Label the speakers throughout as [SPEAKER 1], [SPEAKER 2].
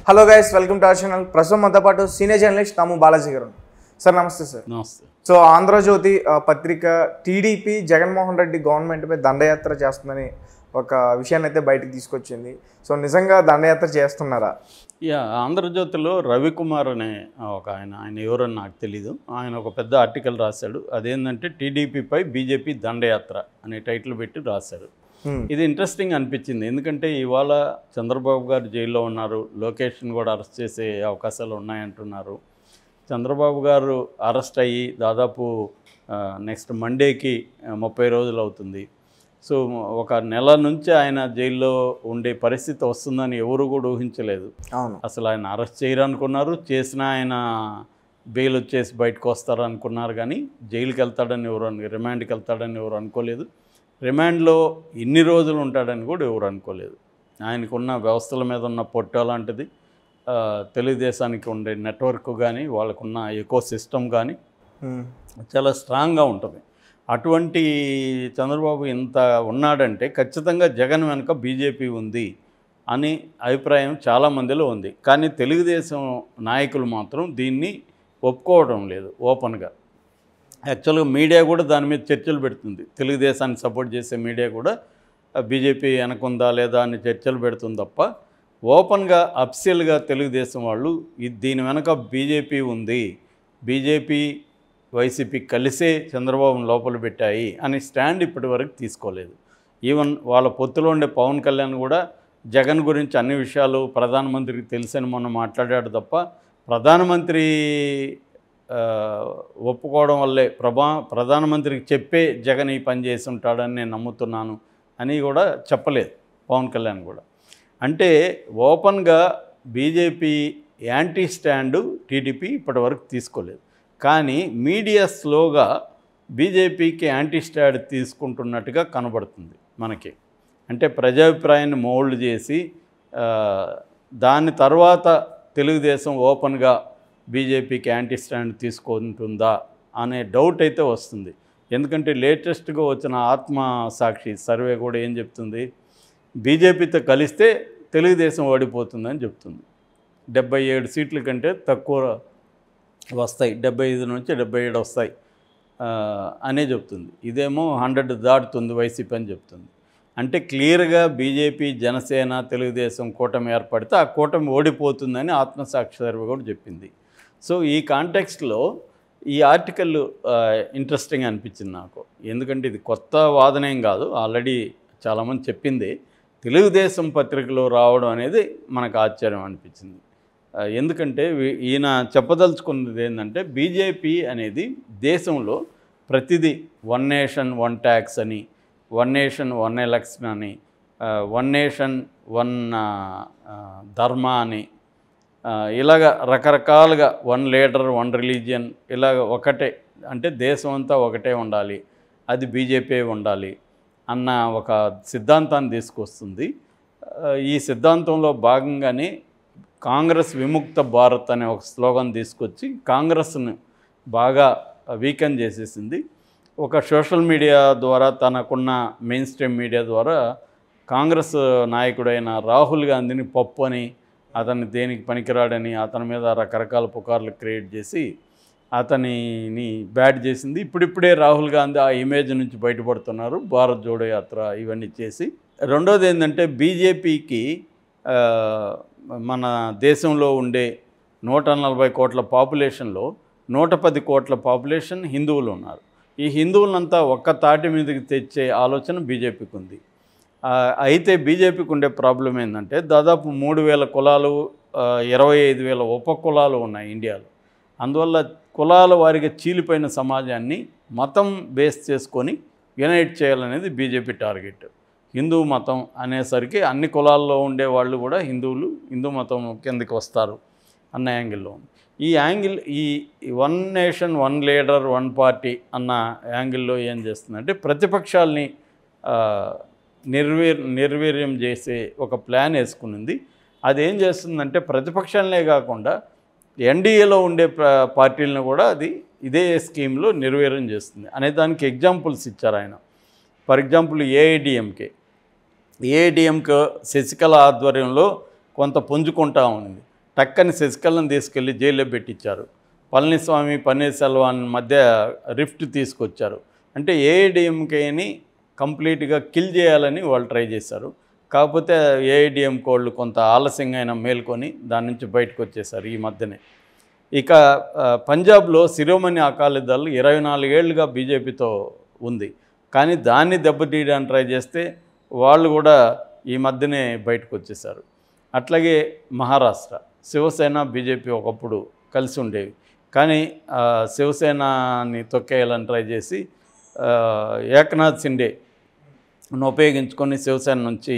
[SPEAKER 1] Hello guys, welcome to our channel. ప్రస్తుతం మనతో పాటు సీనియర్ జర్నలిస్ట్ దాము బాలాజీ గారు. సార్ నమస్తే సార్.
[SPEAKER 2] నమస్తే.
[SPEAKER 1] సో ఆంధ్రజ్యోతి పత్రిక టీడీపీ జగన్మోహన్ రెడ్డి గవర్నమెంట్పై దండయాత్ర చేస్తుందని ఒక విషయాన్ని అయితే బయటకు తీసుకొచ్చింది. సో నిజంగా దండయాత్ర చేస్తున్నారా?
[SPEAKER 2] ఆంధ్రజ్యోతిలో రవికుమార్ అనే ఒక ఆయన ఎవరో నాకు తెలీదు. ఆయన ఒక పెద్ద ఆర్టికల్ రాశాడు. అదేంటంటే టీడీపీపై బీజేపీ దండయాత్ర అనే టైటిల్ పెట్టి రాశారు. ఇది ఇంట్రెస్టింగ్ అనిపించింది. ఎందుకంటే ఇవాళ చంద్రబాబు గారు జైల్లో ఉన్నారు, లోకేష్ని కూడా అరెస్ట్ చేసే అవకాశాలు ఉన్నాయంటున్నారు. చంద్రబాబు గారు అరెస్ట్ అయ్యి దాదాపు నెక్స్ట్ మండేకి 30 రోజులు అవుతుంది. సో ఒక నెల నుంచి ఆయన జైల్లో ఉండే పరిస్థితి వస్తుందని ఎవరు కూడా ఊహించలేదు. అసలు ఆయన అరెస్ట్ చేయరనుకున్నారు, చేసిన ఆయన బెయిల్ వచ్చేసి బయటకు వస్తారనుకున్నారు. కానీ జైలుకి వెళ్తాడని ఎవరు రిమాండ్కి వెళ్తాడని ఎవరు అనుకోలేదు. రిమాండ్లో ఇన్ని రోజులు ఉంటాడని కూడా ఎవరు అనుకోలేదు. ఆయనకున్న వ్యవస్థల మీద ఉన్న పొట్టు అలాంటిది, తెలుగుదేశానికి ఉండే నెట్వర్క్ కానీ వాళ్ళకున్న ఎకో సిస్టమ్ కానీ చాలా స్ట్రాంగ్గా ఉంటుంది. అటువంటి చంద్రబాబు ఇంత ఉన్నాడంటే ఖచ్చితంగా జగన్ వెనుక బీజేపీ ఉంది అని అభిప్రాయం చాలామందిలో ఉంది. కానీ తెలుగుదేశం నాయకులు మాత్రం దీన్ని ఒప్పుకోవడం లేదు ఓపెన్గా. యాక్చువల్గా మీడియా కూడా దాని మీద చర్చలు పెడుతుంది. తెలుగుదేశాన్ని సపోర్ట్ చేసే మీడియా కూడా బీజేపీ వెనకుందా లేదా అని చర్చలు పెడుతుంది తప్ప ఓపెన్గా అఫీషియల్గా తెలుగుదేశం వాళ్ళు దీని వెనక బీజేపీ ఉంది, బీజేపీ వైసీపీ కలిసే చంద్రబాబును లోపల పెట్టాయి అని స్టాండ్ ఇప్పటి వరకు తీసుకోలేదు. ఈవెన్ వాళ్ళ పొత్తులో ఉండే పవన్ కళ్యాణ్ కూడా జగన్ గురించి అన్ని విషయాలు ప్రధానమంత్రికి తెలుసని మొన్న మాట్లాడాడు తప్ప ప్రధానమంత్రి ఒప్పుకోవడం వల్లే ప్రధానమంత్రికి చెప్పే జగన్ ఈ పని చేసి ఉంటాడని నేను నమ్ముతున్నాను అని కూడా చెప్పలేదు పవన్ కళ్యాణ్ కూడా. అంటే ఓపెన్గా బీజేపీ యాంటీ స్టాండు టీడీపీ ఇప్పటివరకు తీసుకోలేదు. కానీ మీడియా స్లోగా బీజేపీకి యాంటీ స్టాండ్ తీసుకుంటున్నట్టుగా కనబడుతుంది మనకి. అంటే ప్రజాభిప్రాయాన్ని మోల్డ్ చేసి దాని తర్వాత తెలుగుదేశం ఓపెన్గా బీజేపీకి యాంటీ స్టాండ్ తీసుకుంటుందా అనే డౌట్ అయితే వస్తుంది. ఎందుకంటే లేటెస్ట్గా వచ్చిన ఆత్మసాక్షి సర్వే కూడా ఏం చెప్తుంది, బీజేపీతో కలిస్తే తెలుగుదేశం ఓడిపోతుందని చెప్తుంది. 77 సీట్ల కంటే తక్కువ వస్తాయి, 75 నుంచి 77 వస్తాయి అనే చెప్తుంది. ఇదేమో 100 దాటుతుంది వైసీపీ అని చెప్తుంది. అంటే క్లియర్గా బీజేపీ జనసేన తెలుగుదేశం కూటమి ఏర్పడితే ఆ కూటమి ఓడిపోతుందని ఆత్మసాక్షి సర్వే కూడా చెప్పింది. సో ఈ కాంటెక్స్ట్లో ఈ ఆర్టికల్ ఇంట్రెస్టింగ్ అనిపించింది నాకు. ఎందుకంటే ఇది కొత్త వాదనేం కాదు, ఆల్రెడీ చాలామంది చెప్పింది. తెలుగుదేశం పత్రికలో రావడం అనేది మనకు ఆశ్చర్యం అనిపించింది. ఎందుకంటే ఈయన చెప్పదలుచుకున్నది ఏంటంటే బీజేపీ అనేది దేశంలో ప్రతిదీ 1 నేషన్ 1 ట్యాక్స్ అని, 1 నేషన్ 1 ఎలక్షన్ అని, 1 నేషన్ 1 ధర్మ అని, ఇలాగ రకరకాలుగా 1 లీడర్ 1 రిలీజియన్, ఇలాగ ఒకటే, అంటే దేశం అంతా ఒకటే ఉండాలి, అది బీజేపీ ఉండాలి అన్న ఒక సిద్ధాంతాన్ని తీసుకొస్తుంది. ఈ సిద్ధాంతంలో భాగంగానే కాంగ్రెస్ విముక్త భారత్ అనే ఒక స్లోగన్ తీసుకొచ్చి కాంగ్రెస్ను బాగా వీకెన్ చేసేసింది. ఒక సోషల్ మీడియా ద్వారా, తనకున్న మెయిన్ స్ట్రీమ్ మీడియా ద్వారా కాంగ్రెస్ నాయకుడైన రాహుల్ గాంధీని పప్పు అని, అతన్ని దేనికి పనికిరాడని అతని మీద రకరకాల పుకార్లు క్రియేట్ చేసి అతనిని బ్యాడ్ చేసింది. ఇప్పుడిప్పుడే రాహుల్ గాంధీ ఆ ఇమేజ్ నుంచి బయటపడుతున్నారు, భారత్ జోడో యాత్ర ఇవన్నీ చేసి. రెండోది ఏంటంటే బీజేపీకి మన దేశంలో ఉండే 140 కోట్ల పాపులేషన్లో 110 కోట్ల పాపులేషన్ హిందువులు ఉన్నారు. ఈ హిందువులంతా ఒక్క తాటి మీదకి తెచ్చే ఆలోచన బీజేపీకి ఉంది. అయితే బీజేపీకి ఉండే ప్రాబ్లం ఏంటంటే దాదాపు 3,000 కులాలు, 25,000 ఉపకులాలు ఉన్నాయి ఇండియాలో. అందువల్ల కులాల వారిగా చీలిపోయిన సమాజాన్ని మతం బేస్ చేసుకొని యునైట్ చేయాలనేది బీజేపీ టార్గెట్. హిందూ మతం అనేసరికి అన్ని కులాల్లో ఉండే వాళ్ళు కూడా హిందూ మతం కిందకి వస్తారు అన్న యాంగిల్లో ఉంది. ఈ యాంగిల్ ఈ 1 నేషన్ 1 లీడర్ 1 పార్టీ అన్న యాంగిల్లో ఏం చేస్తుందంటే ప్రతిపక్షాలని నిర్వీర్యం చేసే ఒక ప్లాన్ వేసుకునింది. అదేం చేస్తుందంటే ప్రతిపక్షాలనే కాకుండా ఎన్డీఏలో ఉండే పార్టీలను కూడా అది ఇదే స్కీమ్లో నిర్వీర్యం చేస్తుంది అనే దానికి ఎగ్జాంపుల్స్ ఇచ్చారు ఆయన. ఫర్ ఎగ్జాంపుల్ ఏఐడిఎంకే శశికళ ఆధ్వర్యంలో కొంత పుంజుకుంటా ఉంది. టక్కని శశికళను తీసుకెళ్ళి జైల్లో పెట్టించారు. పళనిస్వామి పన్నీర్సెల్వం మధ్య రిఫ్ట్ తీసుకొచ్చారు. అంటే ఏఐడిఎంకేని కంప్లీట్గా కిల్ చేయాలని వాళ్ళు ట్రై చేశారు. కాకపోతే ఏఐడిఎంకే వాళ్ళు కొంత ఆలస్యంగా అయినా మేల్కొని దాని నుంచి బయటకు వచ్చేసారు ఈ మధ్యనే. ఇక పంజాబ్లో శిరోమణి అకాలీదళ్ 24 ఏళ్లుగా బీజేపీతో ఉంది. కానీ దాన్ని దెబ్బతీయడానికి ట్రై చేస్తే వాళ్ళు కూడా ఈ మధ్యనే బయటకు వచ్చేసారు. అట్లాగే మహారాష్ట్ర శివసేన బీజేపీ ఒకప్పుడు కలిసి ఉండేవి. కానీ శివసేనని తొక్కేయాలని ట్రై చేసి ఏకనాథ్ షిండేను ఉపయోగించుకొని శివసేన నుంచి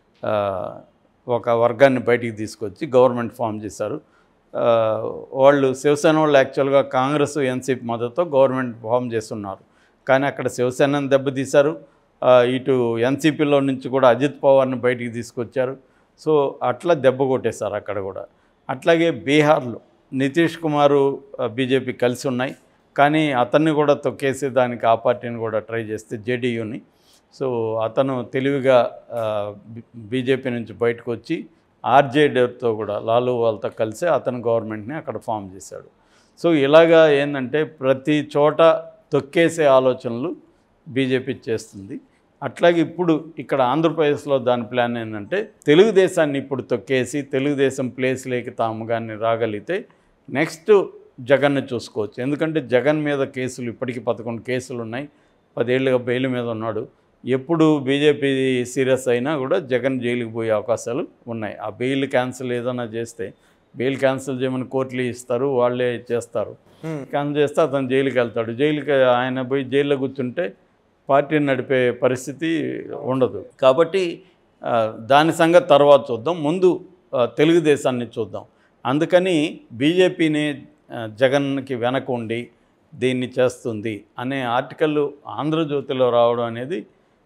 [SPEAKER 2] ఒక వర్గాన్ని బయటికి తీసుకొచ్చి గవర్నమెంట్ ఫామ్ చేశారు. వాళ్ళు శివసేన వాళ్ళు యాక్చువల్గా కాంగ్రెస్ ఎన్సీపీ మద్దతుతో గవర్నమెంట్ ఫామ్ చేస్తున్నారు. కానీ అక్కడ శివసేనని దెబ్బతీశారు. ఇటు ఎన్సీపీలో నుంచి కూడా అజిత్ పవార్ని బయటికి తీసుకొచ్చారు. సో అట్లా దెబ్బ కొట్టేశారు అక్కడ కూడా. అట్లాగే బీహార్లో నితీష్ కుమారు బీజేపీ కలిసి ఉన్నాయి. కానీ అతన్ని కూడా తొక్కేసి దానికి ఆ పార్టీని కూడా ట్రై చేస్తే జేడీయూని. సో అతను తెలివిగా బీజేపీ నుంచి బయటకు వచ్చి ఆర్జేడీతో కూడా లాలూ వాళ్ళతో కలిసి అతను గవర్నమెంట్ని అక్కడ ఫామ్ చేశాడు. సో ఇలాగా ఏంటంటే ప్రతి చోట తొక్కేసే ఆలోచనలు బీజేపీ చేస్తుంది. అట్లాగే ఇప్పుడు ఇక్కడ ఆంధ్రప్రదేశ్లో దాని ప్లాన్ ఏంటంటే తెలుగుదేశాన్ని ఇప్పుడు తొక్కేసి తెలుగుదేశం ప్లేస్లోకి తాము కానీ రాగలిగితే నెక్స్ట్ జగన్ని చూసుకోవచ్చు. ఎందుకంటే జగన్ మీద కేసులు ఇప్పటికీ 11 కేసులు ఉన్నాయి. 10 ఏళ్ళుగా బెయిల్ మీద ఉన్నాడు. ఎప్పుడు బీజేపీ సీరియస్ అయినా కూడా జగన్ జైలుకి పోయే అవకాశాలు ఉన్నాయి. ఆ బెయిల్ క్యాన్సిల్ ఏదైనా చేస్తే బెయిల్ క్యాన్సిల్ చేయమని కోర్టులు ఇస్తారు, వాళ్ళే చేస్తారు. క్యాన్సిల్ చేస్తే అతను జైలుకి వెళ్తాడు. జైలుకి ఆయన పోయి జైల్లో కూర్చుంటే పార్టీని నడిపే పరిస్థితి ఉండదు. కాబట్టి దాని సంగతి తర్వాత చూద్దాం, ముందు తెలుగుదేశాన్ని చూద్దాం. అందుకని బీజేపీని జగన్కి వెనక ఉండి దీన్ని చేస్తుంది అనే ఆర్టికల్ ఆంధ్రజ్యోతిలో రావడం అనేది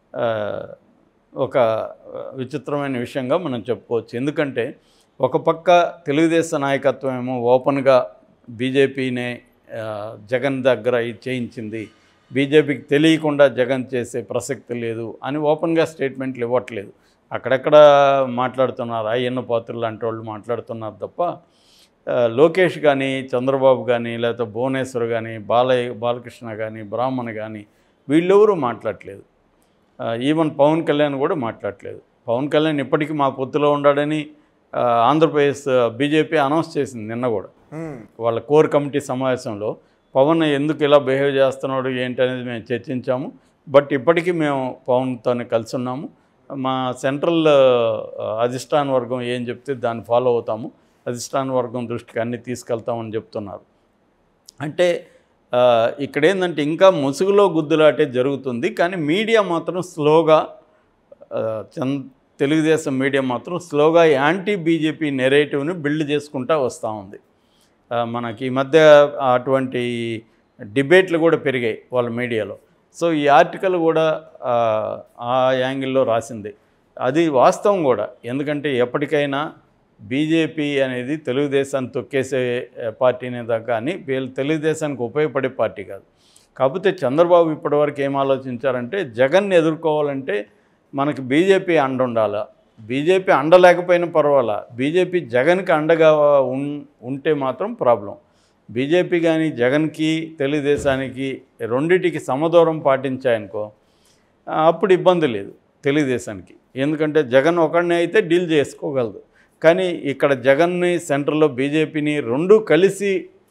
[SPEAKER 2] ఒక విచిత్రమైన విషయంగా మనం చెప్పుకోవచ్చు. ఎందుకంటే ఒక పక్క తెలుగుదేశం నాయకత్వం ఏమో ఓపెన్గా బీజేపీనే జగన్ దగ్గర ఇది చేయించింది, బీజేపీకి తెలియకుండా జగన్ చేసే ప్రసక్తి లేదు అని ఓపెన్గా స్టేట్మెంట్లు ఇవ్వట్లేదు. అక్కడెక్కడ మాట్లాడుతున్నారు, అయ్యన్న పాత్రులు లాంటి వాళ్ళు మాట్లాడుతున్నారు తప్ప లోకేష్ కానీ చంద్రబాబు కానీ లేకపోతే భువనేశ్వర్ కానీ బాలకృష్ణ కానీ బ్రాహ్మణ్ కానీ వీళ్ళెవరూ మాట్లాడలేదు. ఈవెన్ పవన్ కళ్యాణ్ కూడా మాట్లాడలేదు. పవన్ కళ్యాణ్ ఇప్పటికీ మా పొత్తులో ఉన్నాడని ఆంధ్రప్రదేశ్ బీజేపీ అనౌన్స్ చేసింది నిన్న కూడా. వాళ్ళ కోర్ కమిటీ సమావేశంలో పవన్ ఎందుకు ఇలా బిహేవ్ చేస్తున్నాడు ఏంటి అనేది మేము చర్చించాము. బట్ ఇప్పటికీ మేము పవన్తోనే కలిసి ఉన్నాము. మా సెంట్రల్ అధిష్టాన వర్గం ఏం చెప్తే దాన్ని ఫాలో అవుతాము, అధిష్టాన వర్గం దృష్టికి అన్నీ తీసుకెళ్తామని చెప్తున్నారు. అంటే ఇక్కడ ఏంటంటే ఇంకా ముసుగులో గుద్దులాటే జరుగుతుంది. కానీ మీడియా మాత్రం స్లోగా తెలుగుదేశం మీడియా మాత్రం స్లోగా యాంటీ బీజేపీ నెరేటివ్ని బిల్డ్ చేసుకుంటూ వస్తూ ఉంది. మనకి ఈ మధ్య అటువంటి డిబేట్లు కూడా పెరిగాయి వాళ్ళ మీడియాలో. సో ఈ ఆర్టికల్ కూడా ఆ యాంగిల్లో రాసింది. అది వాస్తవం కూడా. ఎందుకంటే ఎప్పటికైనా బీజేపీ అనేది తెలుగుదేశాన్ని తొక్కేసే పార్టీనే కానీ వీళ్ళు తెలుగుదేశానికి ఉపయోగపడే పార్టీ కాదు. కాకపోతే చంద్రబాబు ఇప్పటివరకు ఏం ఆలోచించారంటే జగన్ని ఎదుర్కోవాలంటే మనకి బీజేపీ అండ ఉండాలా, బీజేపీ అండ లేకపోయినా పర్వాలా, బీజేపీ జగన్కి అండగా ఉంటే మాత్రం ప్రాబ్లం. బీజేపీ కానీ జగన్కి తెలుగుదేశానికి రెండిటికి సమదూరం పాటించాయనుకో అప్పుడు ఇబ్బంది లేదు తెలుగుదేశానికి. ఎందుకంటే జగన్ ఒకడిని అయితే డీల్ చేసుకోగలదు. కానీ ఇక్కడ జగన్ని సెంటర్లో బీజేపీని రెండూ కలిసి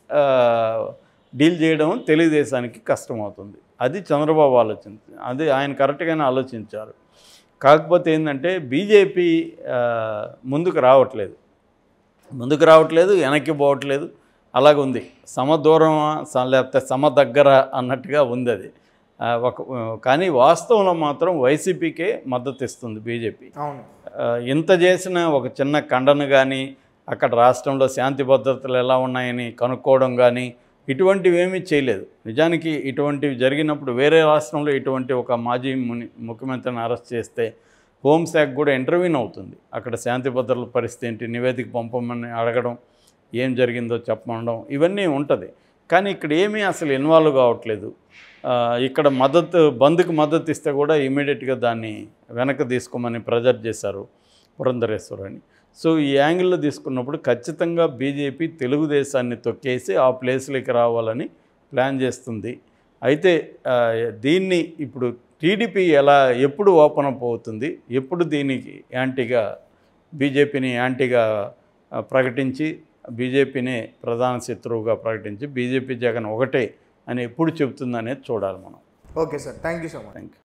[SPEAKER 2] డీల్ చేయడం తెలుగుదేశానికి కష్టమవుతుంది. అది చంద్రబాబు అది ఆయన కరెక్ట్గానే ఆలోచించారు. కాకపోతే ఏంటంటే బీజేపీ ముందుకు రావట్లేదు, వెనక్కి పోవట్లేదు, అలాగుంది. సమదూరమా లేకపోతే సమ దగ్గర అన్నట్టుగా ఉంది అది. కానీ వాస్తవంలో మాత్రం వైసీపీకే మద్దతు ఇస్తుంది బీజేపీ. ఇంత చేసిన ఒక చిన్న ఖండన కానీ అక్కడ రాష్ట్రంలో శాంతి భద్రతలు ఎలా ఉన్నాయని కనుక్కోవడం కానీ ఇటువంటివి ఏమీ చేయలేదు. నిజానికి ఇటువంటివి జరిగినప్పుడు వేరే రాష్ట్రంలో ఇటువంటి ఒక మాజీ ముఖ్యమంత్రిని అరెస్ట్ చేస్తే హోంశాఖ కూడా ఇంటర్వ్యూన్ అవుతుంది. అక్కడ శాంతి భద్రతల పరిస్థితి ఏంటి, నివేదిక పంపమని అడగడం, ఏం జరిగిందో చెప్పడం, ఇవన్నీ ఉంటుంది. కానీ ఇక్కడ ఏమీ అసలు ఇన్వాల్వ్ కావట్లేదు. ఇక్కడ బంద్కి మద్దతు ఇస్తే కూడా ఇమీడియట్గా దాన్ని వెనక్కి తీసుకోమని ప్రెజర్ చేశారు పురంధరేశ్వర్ అని. సో ఈ యాంగిల్లో తీసుకున్నప్పుడు ఖచ్చితంగా బీజేపీ తెలుగుదేశాన్ని తొక్కేసి ఆ ప్లేస్లోకి రావాలని ప్లాన్ చేస్తుంది. అయితే దీన్ని ఇప్పుడు టీడీపీ ఎప్పుడు ఓపెన్ అప్ అవుతుంది, ఎప్పుడు దీనికి యాంటీగా బీజేపీని యాంటీగా ప్రకటించి బీజేపీని ప్రధాన శత్రువుగా ప్రకటించి బీజేపీ జగన్ ఒకటే అని ఎప్పుడు చెబుతుందనేది చూడాలి మనం.
[SPEAKER 1] Okay sir, thank you so much.
[SPEAKER 2] Thank you.